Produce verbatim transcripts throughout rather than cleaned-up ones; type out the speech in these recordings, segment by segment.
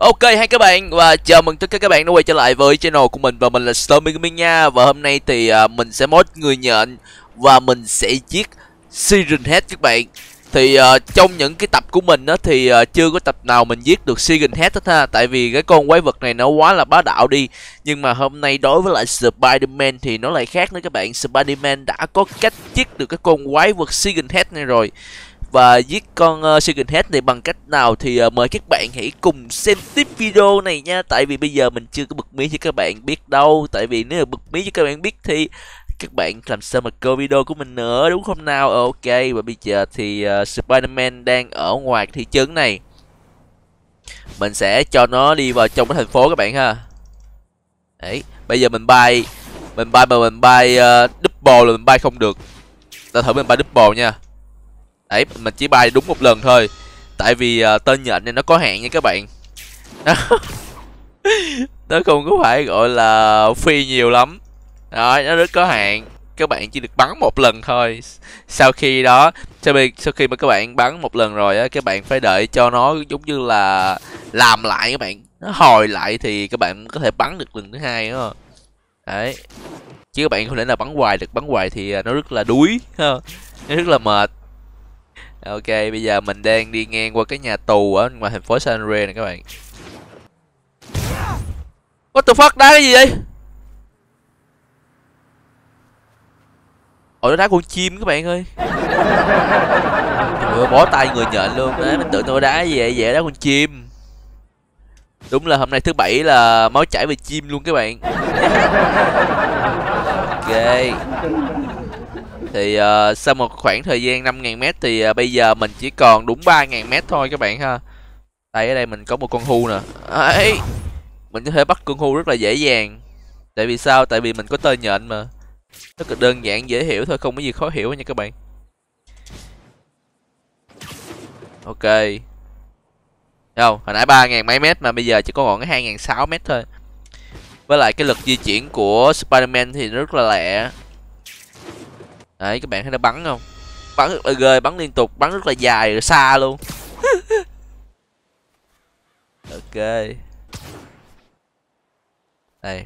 Ok hay các bạn, và chào mừng tất cả các bạn đã quay trở lại với channel của mình. Và mình là Stormy Gaming nha. Và hôm nay thì uh, mình sẽ mod người nhện và mình sẽ giết Siren Head các bạn. Thì uh, trong những cái tập của mình đó thì uh, chưa có tập nào mình giết được Siren Head hết ha. Tại vì cái con quái vật này nó quá là bá đạo đi. Nhưng mà hôm nay đối với lại Spider-Man thì nó lại khác nữa các bạn. Spider-Man đã có cách giết được cái con quái vật Siren Head này rồi. Và giết con uh, Siren Head này bằng cách nào thì uh, mời các bạn hãy cùng xem tiếp video này nha. Tại vì bây giờ mình chưa có bật mí cho các bạn biết đâu. Tại vì nếu mà bật mí cho các bạn biết thì các bạn làm sao mà coi video của mình nữa, đúng không nào? Ok, và bây giờ thì uh, Spider-Man đang ở ngoài cái thị trấn này. Mình sẽ cho nó đi vào trong cái thành phố các bạn ha. Đấy, bây giờ mình bay Mình bay mà mình bay uh, double là mình bay không được. Ta thử mình bay double nha. Đấy, mình chỉ bay đúng một lần thôi. Tại vì uh, tên nhện này nó có hạn nha các bạn. Nó không có phải gọi là phi nhiều lắm. Đó, nó rất có hạn. Các bạn chỉ được bắn một lần thôi. Sau khi đó, sau khi, sau khi mà các bạn bắn một lần rồi á, các bạn phải đợi cho nó giống như là làm lại các bạn. Nó hồi lại thì các bạn có thể bắn được lần thứ hai đó. Đấy. Chứ các bạn không thể nào bắn hoài được. Bắn hoài thì nó rất là đuối. Nó rất là mệt. Ok, bây giờ mình đang đi ngang qua cái nhà tù ở ngoài thành phố San Andreas này các bạn. What the fuck, đá cái gì vậy? Ồ, nó đá con chim các bạn ơi. Trời ơi, bó tay người nhện luôn. Đấy, mình tưởng nó đá gì vậy, vậy đá con chim. Đúng là hôm nay thứ bảy là máu chảy về chim luôn các bạn. Ok. Thì uh, sau một khoảng thời gian năm nghìn mét thì uh, bây giờ mình chỉ còn đúng ba nghìn mét thôi các bạn ha. Đây, ở đây mình có một con hu nè. Đấy, mình có thể bắt con hu rất là dễ dàng. Tại vì sao? Tại vì mình có tên nhện mà. Rất là đơn giản dễ hiểu thôi, không có gì khó hiểu nha các bạn. Ok. Đâu, hồi nãy ba nghìn mấy mét mà bây giờ chỉ có còn cái hai nghìn sáu trăm mét thôi. Với lại cái lực di chuyển của Spider-Man thì rất là lẹ. Đấy, các bạn thấy nó bắn không? Bắn rất là ghê, bắn liên tục, bắn rất là dài rồi xa luôn. Ok. Đây.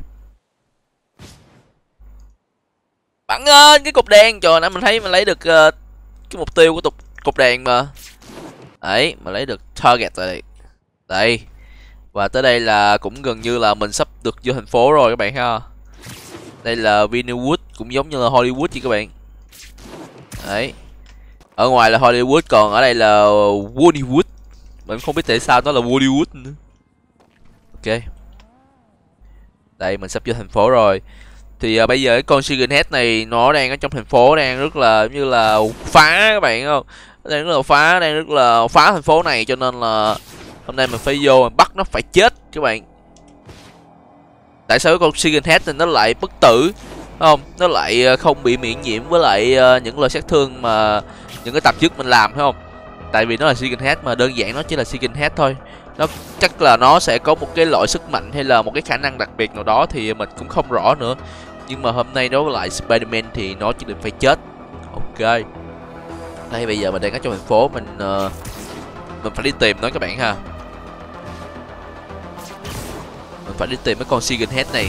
Bắn lên cái cục đèn. Trời, nãy mình thấy mình lấy được uh, cái mục tiêu của tục cục đèn mà. Đấy, mình lấy được target rồi đây. Đây. Và tới đây là cũng gần như là mình sắp được vô thành phố rồi các bạn ha. Đây là Vinnywood, cũng giống như là Hollywood vậy các bạn. Đấy. Ở ngoài là Hollywood, còn ở đây là Woodywood. Mình không biết tại sao nó là Woodywood nữa. Ok. Đây, mình sắp vô thành phố rồi. Thì uh, bây giờ cái con Siren Head này nó đang ở trong thành phố, đang rất là như là phá các bạn không? Đang rất là phá, đang rất là phá thành phố này, cho nên là hôm nay mình phải vô mình bắt nó phải chết các bạn. Tại sao cái con Siren Head này nó lại bất tử? Không, nó lại không bị miễn nhiễm với lại uh, những lời sát thương mà những cái tập trước mình làm, phải không? Tại vì nó là Siren Head mà, đơn giản nó chỉ là Siren Head thôi. Nó chắc là nó sẽ có một cái loại sức mạnh hay là một cái khả năng đặc biệt nào đó thì mình cũng không rõ nữa. Nhưng mà hôm nay đối với lại Spider-Man thì nó chỉ định phải chết. Ok. Đây, bây giờ mình đang ở trong thành phố, mình uh, mình phải đi tìm nó các bạn ha. Mình phải đi tìm cái con Siren Head này.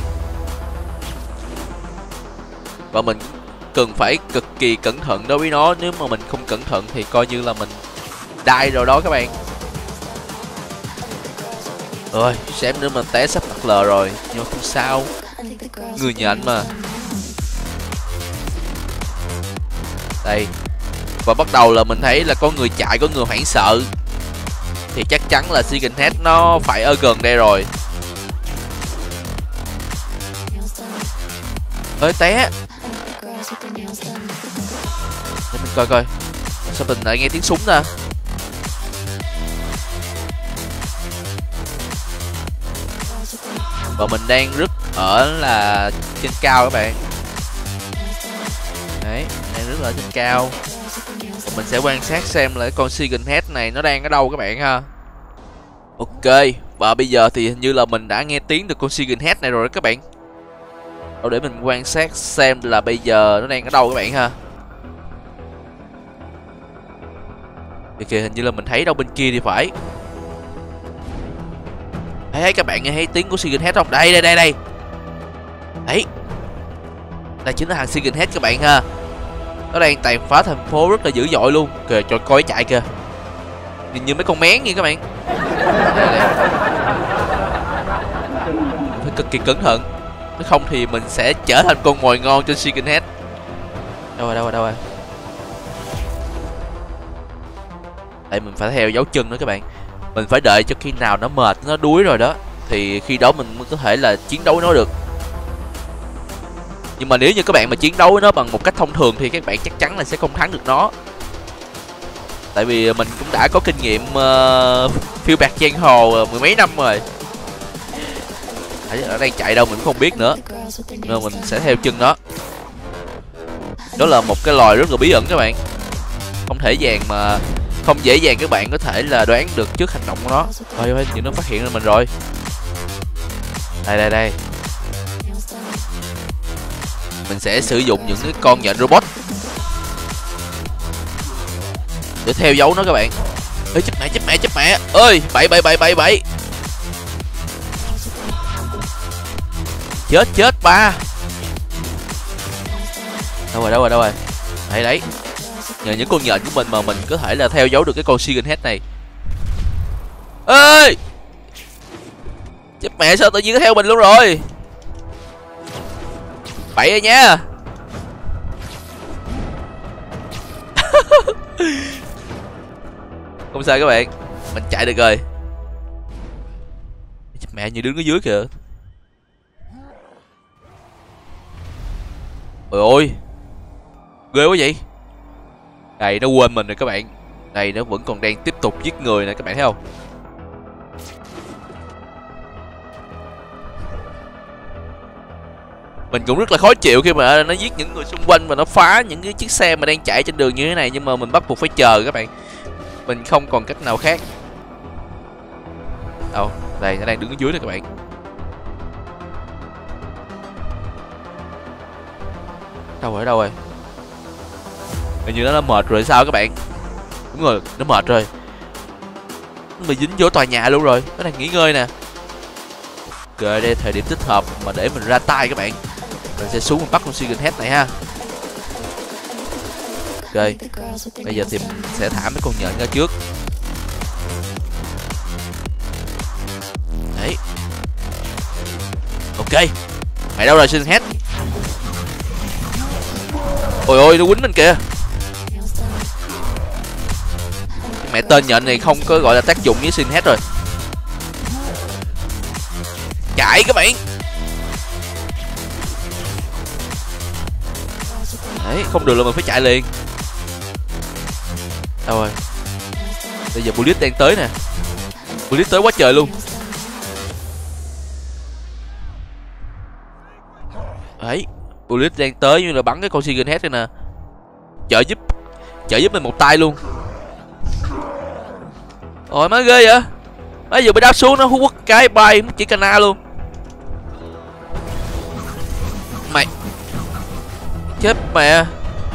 Và mình cần phải cực kỳ cẩn thận đối với nó. Nếu mà mình không cẩn thận thì coi như là mình die rồi đó các bạn. Rồi, xem nữa mình té sắp tắt lờ rồi. Nhưng mà không sao, người nhện mà. Đây. Và bắt đầu là mình thấy là có người chạy, có người hoảng sợ. Thì chắc chắn là Siren Head nó phải ở gần đây rồi. Ơi, té. Để mình coi coi. Sao mình lại nghe tiếng súng nè. Và mình đang rứt ở là trên cao các bạn. Đấy, đang rứt ở trên cao. Và mình sẽ quan sát xem là con Siren Head này nó đang ở đâu các bạn ha. Ok, và bây giờ thì hình như là mình đã nghe tiếng được con Siren Head này rồi đó các bạn. Đâu để mình quan sát xem là bây giờ nó đang ở đâu các bạn ha. Ok, hình như là mình thấy đâu bên kia thì phải. thấy các bạn nghe thấy tiếng của Skinhead không? Đây đây đây đây. Đấy. Đây chính là thằng Skinhead các bạn ha. Nó đang tàn phá thành phố rất là dữ dội luôn. Kìa cho coi chạy kìa. Nhìn như mấy con mén vậy các bạn. Đây, đây. Phải cực kỳ cẩn thận. Nếu không thì mình sẽ trở thành con mồi ngon trên Skinhead. Đâu rồi đâu rồi đâu rồi. Tại mình phải theo dấu chân nữa các bạn. Mình phải đợi cho khi nào nó mệt, nó đuối rồi đó, thì khi đó mình mới có thể là chiến đấu với nó được. Nhưng mà nếu như các bạn mà chiến đấu với nó bằng một cách thông thường thì các bạn chắc chắn là sẽ không thắng được nó. Tại vì mình cũng đã có kinh nghiệm uh, phiêu bạt giang hồ mười mấy năm rồi. Ở đang chạy đâu mình cũng không biết nữa, nên mình sẽ theo chân nó. Đó là một cái loài rất là bí ẩn các bạn. Không thể dàng mà Không dễ dàng các bạn có thể là đoán được trước hành động của nó. Thôi ơi, nó phát hiện ra mình rồi. Đây đây đây. Mình sẽ sử dụng những cái con nhện robot để theo dấu nó các bạn. Ê, chết mẹ chết mẹ chết mẹ ơi, bậy bậy bậy bậy bậy. Chết chết ba. Đâu rồi đâu rồi đâu rồi. Đấy đấy. Nhờ những con nhện của mình mà mình có thể là theo dấu được cái con Skinhead này. Ê, chết mẹ, sao tự nhiên nó theo mình luôn rồi. Bậy rồi nha. Không sao các bạn, mình chạy được rồi. Chết mẹ, như đứng ở dưới kìa. Ôi ôi, ghê quá vậy. Này nó quên mình rồi các bạn. Này nó vẫn còn đang tiếp tục giết người nè các bạn thấy không. Mình cũng rất là khó chịu khi mà nó giết những người xung quanh và nó phá những cái chiếc xe mà đang chạy trên đường như thế này. Nhưng mà mình bắt buộc phải chờ các bạn. Mình không còn cách nào khác. Đâu, đây nó đang đứng ở dưới nè các bạn. Đâu rồi đâu rồi. Hình như nó đã mệt rồi sao các bạn. Đúng rồi, nó mệt rồi. Nó bị dính vô tòa nhà luôn rồi. Nó đang nghỉ ngơi nè. Ok, đây thời điểm thích hợp mà để mình ra tay các bạn. Mình sẽ xuống mình bắt con Skinhead này ha. Ok, bây giờ thì mình sẽ thả mấy con nhện ra trước. Đấy. Ok. Mày đâu rồi Skinhead? Ôi ôi, nó quýnh mình kìa. Mẹ, tên nhện này không có gọi là tác dụng với Skinhead rồi. Chạy các bạn. Đấy, không được là mình phải chạy liền. Đâu rồi. Bây giờ Bullet đang tới nè. Bullet tới quá trời luôn. Đấy, Bullet đang tới như là bắn cái con Skinhead này nè. Trợ giúp Trợ giúp mình một tay luôn. Ôi má ghê vậy. Bây giờ bị đáp xuống nó hút quất cái bay mất chỉ cana luôn. Mày chết mẹ.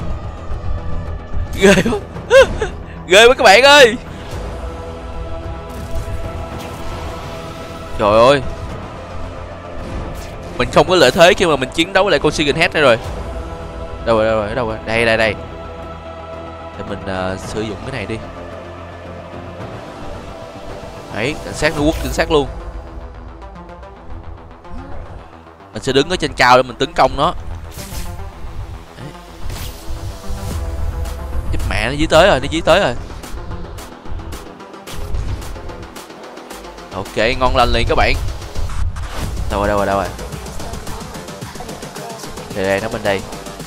Ghê quá. Ghê quá các bạn ơi. Trời ơi, mình không có lợi thế khi mà mình chiến đấu với lại con Skinhead này rồi. Đâu rồi đâu rồi đâu rồi. Đây đây đây. Để mình uh, sử dụng cái này đi. Đấy, cảnh sát nó quất cảnh sát luôn. Mình sẽ đứng ở trên cao để mình tấn công nó. Đấy. Chết mẹ, nó dí tới rồi, nó dí tới rồi. Ok, ngon lành liền các bạn. Đâu rồi đâu rồi đâu rồi. Đây đây, nó bên đây.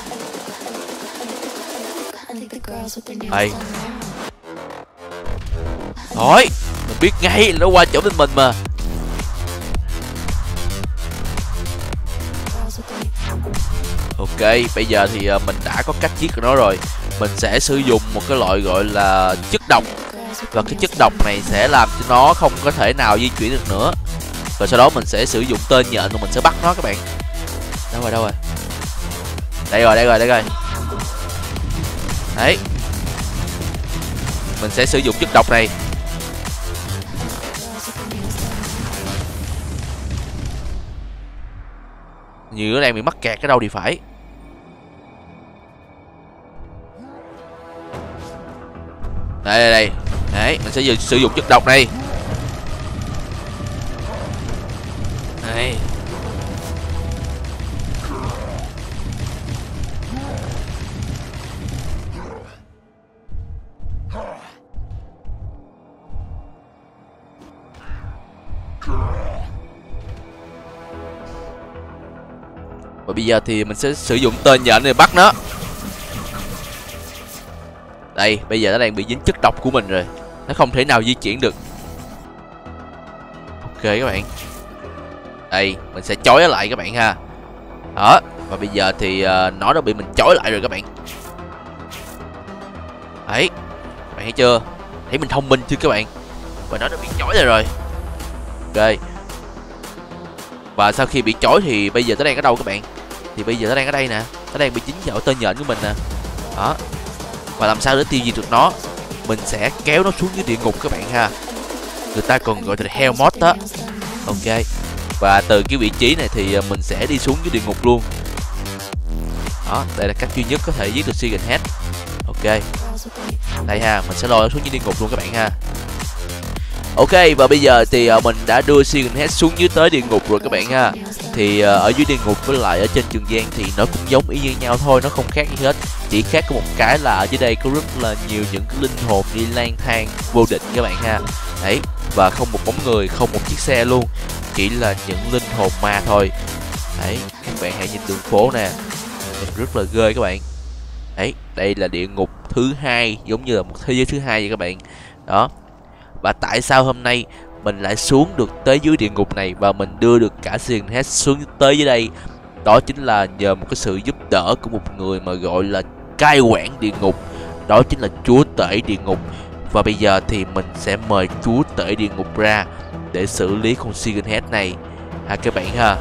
Đây. Thôi, mình biết ngay là nó qua chỗ bên mình mà. Ok, bây giờ thì mình đã có cách giết của nó rồi. Mình sẽ sử dụng một cái loại gọi là chất độc. Và cái chất độc này sẽ làm cho nó không có thể nào di chuyển được nữa. Và sau đó mình sẽ sử dụng tên nhện và mình sẽ bắt nó các bạn. Đâu rồi đâu rồi. Đây rồi đây rồi đây rồi. Đấy. Mình sẽ sử dụng chất độc này. như nó đang bị mắc kẹt ở đâu thì phải. Đây đây đây. Đấy, mình sẽ sử dụng chất độc này. Đây. Và bây giờ thì mình sẽ sử dụng tên nhện này bắt nó. Đây, bây giờ nó đang bị dính chất độc của mình rồi. Nó không thể nào di chuyển được. Ok các bạn. Đây, mình sẽ chói nó lại các bạn ha. Đó, và bây giờ thì uh, nó đã bị mình chói lại rồi các bạn. Đấy, các bạn thấy chưa? Thấy mình thông minh chưa các bạn? Và nó đã bị chói rồi rồi. Ok. Và sau khi bị chói thì bây giờ nó đang ở đâu các bạn? Thì bây giờ nó đang ở đây nè. Nó đang bị dính vào tên nhện của mình nè. Đó. Và làm sao để tiêu diệt được nó? Mình sẽ kéo nó xuống dưới địa ngục các bạn ha. Người ta còn gọi là hell mod đó. Ok. Và từ cái vị trí này thì mình sẽ đi xuống dưới địa ngục luôn. Đó, đây là cách duy nhất có thể giết được Sigen Head. Ok. Đây ha, mình sẽ lôi nó xuống dưới địa ngục luôn các bạn ha. Ok, và bây giờ thì uh, mình đã đưa Sigen Head xuống dưới tới địa ngục rồi các bạn ha. Thì uh, ở dưới địa ngục với lại ở trên trường giang thì nó cũng giống y như nhau thôi, nó không khác gì hết. Chỉ khác có một cái là ở dưới đây có rất là nhiều những cái linh hồn đi lang thang vô định các bạn ha. Đấy, và không một bóng người, không một chiếc xe luôn, chỉ là những linh hồn ma thôi. Đấy, các bạn hãy nhìn đường phố nè, rất là ghê các bạn. Đấy, đây là địa ngục thứ hai, giống như là một thế giới thứ hai vậy các bạn. Đó. Và tại sao hôm nay mình lại xuống được tới dưới địa ngục này và mình đưa được cả Sigen Head xuống tới dưới đây? Đó chính là nhờ một cái sự giúp đỡ của một người mà gọi là cai quản địa ngục. Đó chính là chúa tể địa ngục. Và bây giờ thì mình sẽ mời chúa tể địa ngục ra để xử lý con Sigen Head này ha các bạn ha.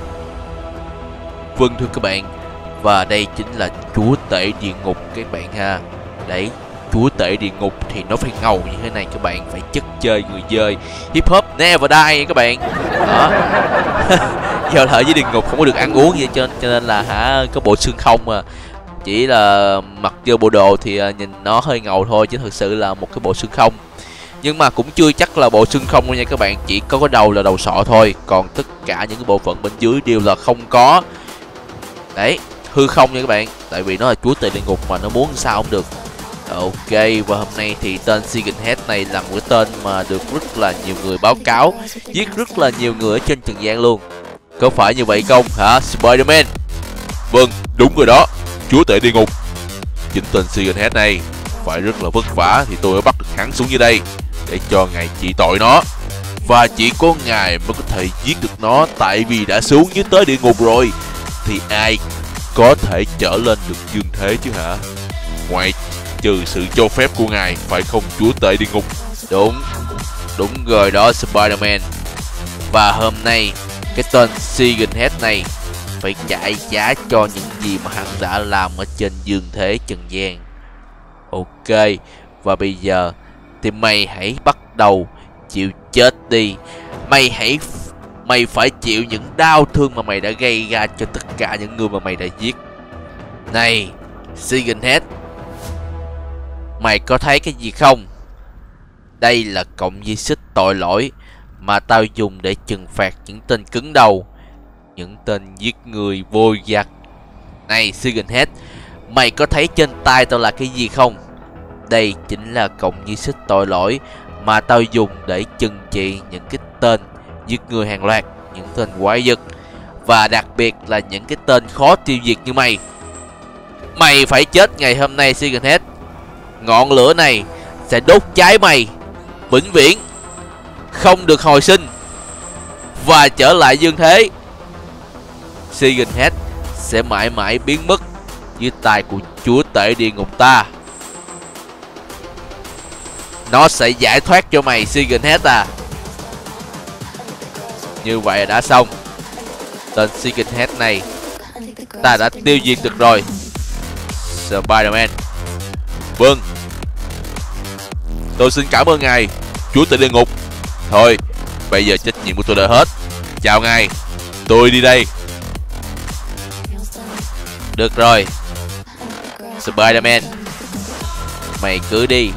Vâng thưa các bạn, và đây chính là chúa tể địa ngục các bạn ha. Đấy, chúa tể địa ngục thì nó phải ngầu như thế này các bạn, phải chất chơi người chơi, hip hop never die các bạn. Đó. Giờ ở dưới địa ngục không có được ăn uống gì cho cho nên là hả, có bộ xương không mà. Chỉ là mặc vô bộ đồ thì nhìn nó hơi ngầu thôi, chứ thực sự là một cái bộ xương không. Nhưng mà cũng chưa chắc là bộ xương không đâu nha các bạn, chỉ có cái đầu là đầu sọ thôi, còn tất cả những cái bộ phận bên dưới đều là không có. Đấy, hư không nha các bạn, tại vì nó là chúa tể địa ngục mà, nó muốn sao cũng được. Ok, và hôm nay thì tên Sigen Head này là một cái tên mà được rất là nhiều người báo cáo, giết rất là nhiều người ở trên trần gian luôn. Có phải như vậy không hả Spider-Man? Vâng, đúng rồi đó, chúa tể địa ngục. Chính tên Sigen Head này phải rất là vất vả thì tôi mới bắt được hắn xuống dưới đây để cho ngài trị tội nó. Và chỉ có ngài mới có thể giết được nó, tại vì đã xuống dưới tới địa ngục rồi thì ai có thể trở lên được dương thế chứ hả? Ngoài trừ sự cho phép của ngài, phải không chúa tể địa ngục? Đúng, đúng rồi đó Spider-Man. Và hôm nay cái tên Sigen Head này phải trả giá cho những gì mà hắn đã làm ở trên dương thế trần gian. Ok, và bây giờ thì mày hãy bắt đầu chịu chết đi. Mày hãy Mày phải chịu những đau thương mà mày đã gây ra cho tất cả những người mà mày đã giết. Này Sigen Head, mày có thấy cái gì không? Đây là cọng dây xích tội lỗi mà tao dùng để trừng phạt những tên cứng đầu, những tên giết người vô giặc. Này Sigen Head, mày có thấy trên tay tao là cái gì không? Đây chính là cọng dây xích tội lỗi mà tao dùng để trừng trị những cái tên giết người hàng loạt, những tên quái vật, và đặc biệt là những cái tên khó tiêu diệt như mày. Mày phải chết ngày hôm nay Sigen Head. Ngọn lửa này sẽ đốt cháy mày vĩnh viễn, không được hồi sinh và trở lại dương thế. Sigen Head sẽ mãi mãi biến mất dưới tay của chúa tể địa ngục ta. Nó sẽ giải thoát cho mày Sigen Head à. Như vậy là đã xong. Tên Sigen Head này ta đã tiêu diệt được rồi Spider-Man. Vâng, tôi xin cảm ơn ngài chúa tể địa ngục. Thôi, bây giờ trách nhiệm của tôi đã hết. Chào ngài, tôi đi đây. Được rồi, Spider-Man, mày cứ đi.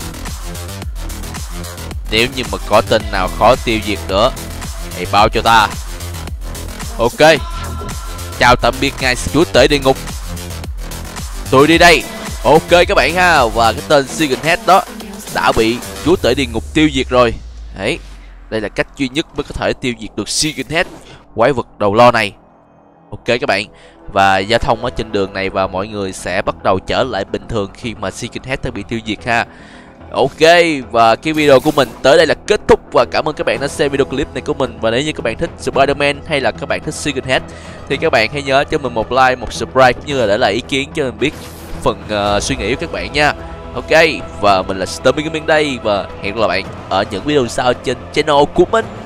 Nếu như mà có tên nào khó tiêu diệt nữa, hãy báo cho ta. Ok, chào tạm biệt ngài chúa tể địa ngục, tôi đi đây. Ok các bạn ha, và cái tên Second Head đó đã bị chúa tể địa ngục tiêu diệt rồi. Đấy, đây là cách duy nhất mới có thể tiêu diệt được Second Head, quái vật đầu lo này. Ok các bạn, và giao thông ở trên đường này và mọi người sẽ bắt đầu trở lại bình thường khi mà Second Head đã bị tiêu diệt ha. Ok, và cái video của mình tới đây là kết thúc, và cảm ơn các bạn đã xem video clip này của mình. Và nếu như các bạn thích Spider-Man hay là các bạn thích Second Head thì các bạn hãy nhớ cho mình một like, một subscribe cũng như là để lại ý kiến cho mình biết phần uh, suy nghĩ của các bạn nha. Ok, và mình là Stormy Gaming đây, và hẹn gặp lại bạn ở những video sau trên channel của mình.